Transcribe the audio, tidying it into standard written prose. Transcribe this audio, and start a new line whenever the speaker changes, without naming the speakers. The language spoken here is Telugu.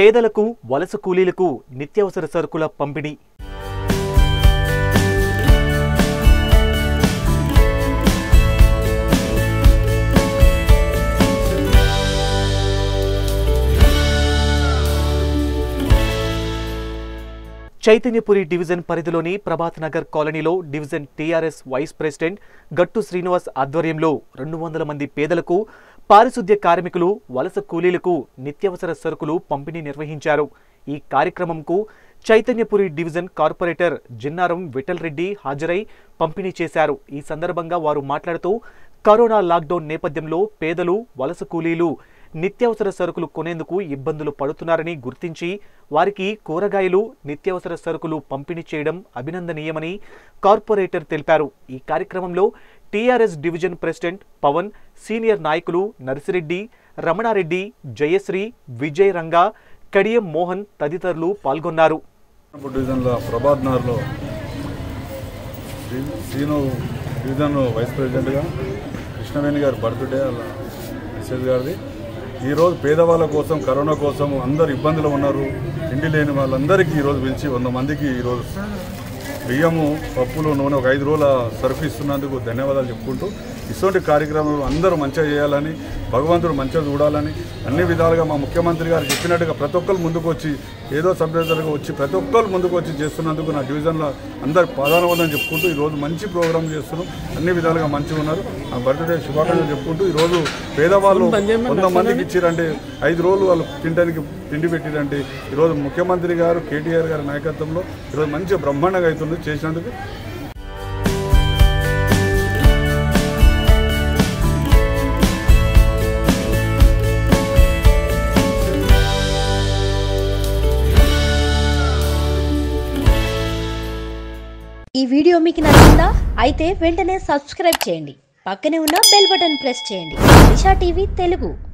పేదలకు వలస కూలీలకు నిత్యావసర సరుకుల పంపిణీ. చైతన్యపురి డివిజన్ పరిధిలోని ప్రభాత్ నగర్ కాలనీలో డివిజన్ టీఆర్ఎస్ వైస్ ప్రెసిడెంట్ గట్టు శ్రీనివాస్ ఆధ్వర్యంలో 200 మంది పేదలకు, పారిశుద్ధ్య కార్మికులు, వలస కూలీలకు నిత్యావసర సరుకులు పంపిణీ నిర్వహించారు. ఈ కార్యక్రమంకు చైతన్యపురి డివిజన్ కార్పొరేటర్ జిన్నారం విఠల్ రెడ్డి హాజరై పంపిణీ చేశారు. ఈ సందర్భంగా వారు మాట్లాడుతూ కరోనా లాక్డౌన్ నేపథ్యంలో పేదలు, వలస కూలీలు నిత్యావసర సరుకులు కొనేందుకు ఇబ్బందులు పడుతున్నారని గుర్తించి వారికి కూరగాయలు, నిత్యావసర సరుకులు పంపిణీ చేయడం అభినందనీయమని కార్పొరేటర్ తెలిపారు. ఈ కార్యక్రమంలో TRS division president Pavan, senior నాయకులు నర్సిరెడ్డి, రమణారెడ్డి, జయశ్రీ, విజయ్ రంగా, కడియం మోహన్ తదితరులు పాల్గొన్నారు.
ప్రభాత్ నగర్లో డివిజన్ వైస్ ప్రెసిడెంట్గా కృష్ణవేణి గారి బర్త్డే అలా మెసేజ్ గారిది. ఈరోజు పేదవాళ్ళ కోసం, కరోనా కోసం అందరు ఇబ్బందులు ఉన్నారు. తిండి లేని వాళ్ళందరికీ ఈరోజు పిలిచి 100 మందికి ఈరోజు బియ్యము, పప్పులు, నూనె ఒక 5 రోజుల సరుకు ఇస్తున్నందుకు ధన్యవాదాలు చెప్పుకుంటూ, ఇటువంటి కార్యక్రమాలు అందరూ మంచిగా చేయాలని, భగవంతుడు మంచిగా చూడాలని అన్ని విధాలుగా మా ముఖ్యమంత్రి గారు చెప్పినట్టుగా ప్రతి ఒక్కరు ముందుకు వచ్చి ఏదో సభ్యులుగా వచ్చి ప్రతి ఒక్కరు ముందుకు వచ్చి చేస్తున్నందుకు నా డివిజన్లో అందరు ప్రధానవాదని చెప్పుకుంటూ ఈరోజు మంచి ప్రోగ్రాం చేస్తున్నాం. అన్ని విధాలుగా మంచిగా ఉన్నారు. నా బర్త్డే శుభాకాంక్షలు చెప్పుకుంటూ ఈరోజు పేదవాళ్ళు 100 మందికి ఇచ్చిరంటే 5 రోజులు వాళ్ళు తిండి పెట్టిరంటే ఈరోజు ముఖ్యమంత్రి గారు కేటీఆర్ గారి నాయకత్వంలో ఈరోజు మంచిగా బ్రహ్మాండంగా అవుతుంది చేసినందుకు.
ఈ వీడియో మీకు నచ్చిందా? అయితే వెంటనే సబ్స్క్రైబ్ చేయండి, పక్కనే ఉన్న బెల్ బటన్ ప్రెస్ చేయండి. దిశా టీవీ తెలుగు.